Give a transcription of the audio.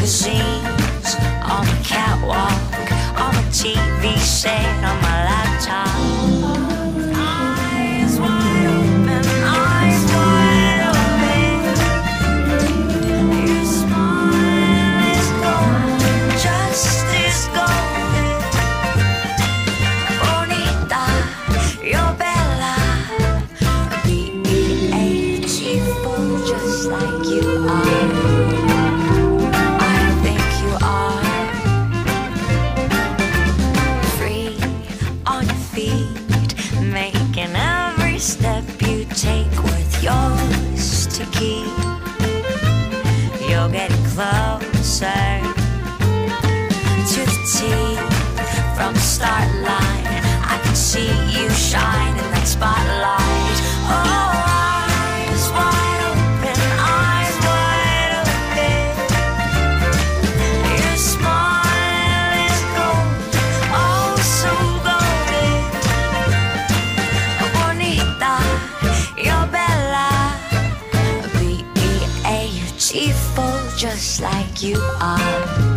magazines, on the catwalk, on the TV set, on my laptop. Eyes wide open, eyes wide open. Your smile is golden, just as golden. Bonita, you're bella, beautiful, just like you are. Making every step you take worth yours to keep. You're getting closer to the tee. From the start line, I can see you shine in that spotlight. Oh, eyes wide open, eyes wide open. Your smile is gold, oh so golden. You're bella, beautiful, just like you are.